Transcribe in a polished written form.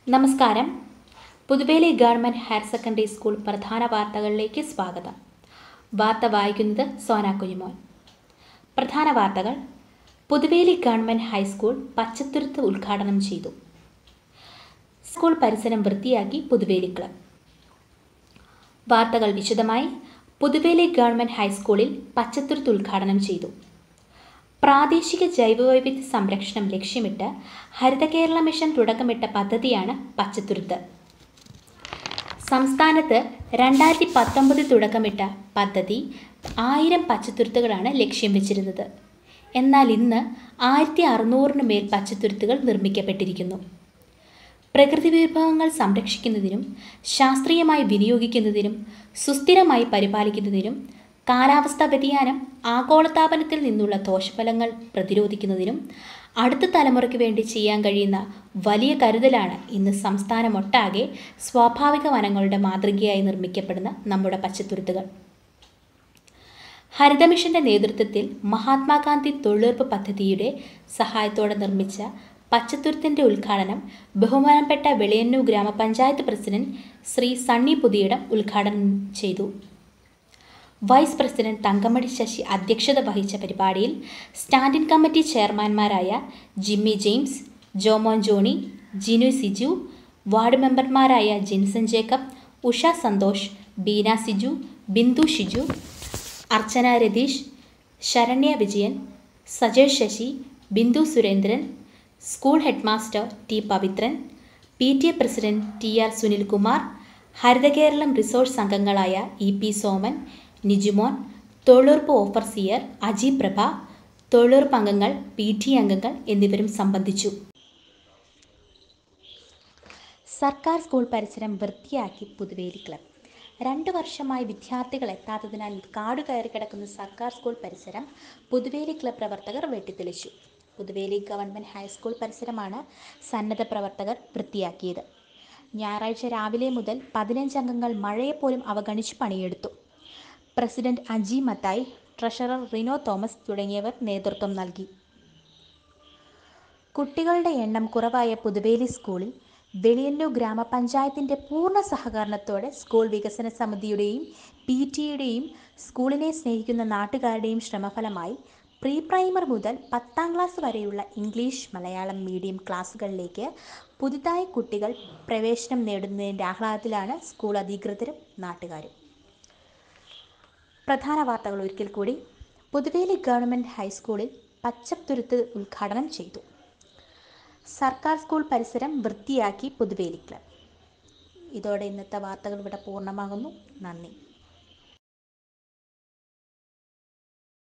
നമസ്കാരം. Puthuveli government higher secondary school പ്രധാന വാർത്തകളിലേക്ക് സ്വാഗതം. വാർത്ത വായിക്കുന്നത് സോന കുഞ്ഞുമോൻ. പ്രധാന വാർത്തകൾ. പുതുവേലി ഗവൺമെൻറ് ഹൈസ്കൂൾ പച്ചത്തുരുത്ത് ഉദ്ഘാടനം ചെയ്തു. സ്കൂൾ പരിസരം വൃത്തിയാക്കി പുതുവേലി ക്ലബ്. വാർത്തകൾ വിശദമായി. പുതുവേലി ഗവൺമെൻറ് ഹൈസ്കൂളിൽ പച്ചത്തുരുത്ത് ഉദ്ഘാടനം ചെയ്തു. പ്രാദേശിക ജൈവവൈവിധ്യ സംരക്ഷണം ലക്ഷ്യമിട്ട് ഹരിത കേരള മിഷൻ തുടക്കമിട്ട പദ്ധതിയാണ് പച്ചത്തുരുത്ത്. സംസ്ഥാനത്ത് 2019 തുടക്കമിട്ട പദ്ധതി 1000 പച്ചത്തുരുത്തുകളാണ് ലക്ഷ്യം വെച്ചിരുന്നത്. എന്നാൽ ഇന്ന് 1600 മേൽ പച്ചത്തുരുത്തുകൾ നിർമ്മിക്കപ്പെട്ടിരിക്കുന്നു. പ്രകൃതി വിഭവങ്ങൾ സംരക്ഷിക്കുന്നതിനും ശാസ്ത്രീയമായി വിനിയോഗിക്കുന്നതിനും സുസ്ഥിരമായി പരിപാലിക്കുന്നതിനും കാലാവസ്ഥാ വ്യതിയാനം, ആഗോളതാപനത്തിൽ നിന്നുള്ള ദോഷഫലങ്ങൾ പ്രതിരോധിക്കുന്നതിനും അടുത്ത തലമുറയ്ക്ക് വേണ്ടി ചെയ്യാൻ കഴിയുന്ന വലിയ കരുതലാണ് ഇന്ന് സംസ്ഥാനമൊട്ടാകെ സ്വാഭാവിക വനങ്ങളുടെ മാതൃകയായി നിർമ്മിക്കപ്പെടുന്ന നമ്മുടെ പച്ചത്തുരുത്തുകൾ. ഹരിതമിഷന്റെ നേതൃത്വത്തിൽ മഹാത്മാഗാന്ധി തൊഴിലുറപ്പ് പദ്ധതിയുടെ സഹായത്തോടെ നിർമ്മിച്ച പച്ചത്തുരുത്തിന്റെ ഉദ്ഘാടനം ബഹുമാനപ്പെട്ട വെളിയന്നൂർ ഗ്രാമപഞ്ചായത്ത് പ്രസിഡന്റ് ശ്രീ സണ്ണി പുതിയിടം ഉദ്ഘാടനം ചെയ്തു. വൈസ് പ്രസിഡന്റ് തങ്കമണി ശശി അധ്യക്ഷത വഹിച്ച പരിപാടിയിൽ സ്റ്റാൻഡിംഗ് കമ്മിറ്റി ചെയർമാൻമാരായ Jimmy James, Jomon Johny, Jinu Siju, ward മെമ്പർമാരായ Jinson Jacob, Usha Santhosh, Beena Siju, Bindu Shiju, Archana Ratheesh, Saranya Vijayan, Sajesh Sasi, Bindu Surendran, school headmaster T Pavithran, PTA president TR Sunilkumar, Harithakeralam resource അംഗങ്ങളായ EP സോമൻ, നിജുമോൻ, തൊഴിലുറപ്പ് ഓവർസിയർ അജി പ്രഭ, തൊഴിലുറപ്പ് അംഗങ്ങൾ, PTA അംഗങ്ങൾ എന്നിവരും സംബന്ധിച്ചു. സർക്കാർ സ്കൂൾ പരിസരം വൃത്തിയാക്കി പുതുവേലി ക്ലബ്. 2 വർഷമായി വിദ്യാർത്ഥികൾ എത്താത്തതിനാൽ കാടുകയറി കിടക്കുന്ന സർക്കാർ സ്കൂൾ പരിസരം പുതുവേലി ക്ലബ് പ്രവർത്തകർ വെട്ടിത്തെളിച്ചു. പുതുവേലി ഗവൺമെൻറ് ഹൈസ്കൂൾ പരിസരമാണ് സന്നദ്ധ പ്രവർത്തകർ വൃത്തിയാക്കിയത്. ഞായറാഴ്ച രാവിലെ മുതൽ 15 അംഗങ്ങൾ മഴയെപ്പോലും അവഗണിച്ച് പണിയെടുത്തു. President Aji Mathai, treasurer Rino Thomas തുടങ്ങിയവർ നേതൃത്വം നൽകി. കുട്ടികളുടെ എണ്ണം കുറവായ പുതുവേലി സ്കൂളിൽ വെളിയന്നൂർ ഗ്രാമപഞ്ചായത്തിന്റെ പൂർണ്ണ സഹകരണത്തോടെ സ്കൂൾ വികസന സമിതിയുടെയും PTAയുടെയും സ്കൂളിനെ സ്നേഹിക്കുന്ന നാട്ടുകാരുടെയും ശ്രമഫലമായി പ്രീ പ്രൈമറി മുതൽ 10ാം ക്ലാസ് വരെയുള്ള ഇംഗ്ലീഷ്, മലയാളം മീഡിയം ക്ലാസുകളിലേക്ക് പുതുതായി കുട്ടികൾ പ്രവേശനം നേടുന്നതിൻ്റെ ആഹ്ലാദത്തിലാണ് സ്കൂൾ അധികൃതരും നാട്ടുകാരും. പ്രധാന വാർത്തകൾ ഒരിക്കൽ കൂടി. പുതുവേലി ഗവൺമെൻറ് ഹൈസ്കൂളിൽ പച്ചത്തുരുത്ത് ഉദ്ഘാടനം ചെയ്തു. സർക്കാർ സ്കൂൾ പരിസരം വൃത്തിയാക്കി പുതുവേലി ക്ലബ്. ഇതോടെ ഇന്നത്തെ വാർത്തകൾ ഇവിടെ പൂർണ്ണമാകുന്നു. നന്ദി.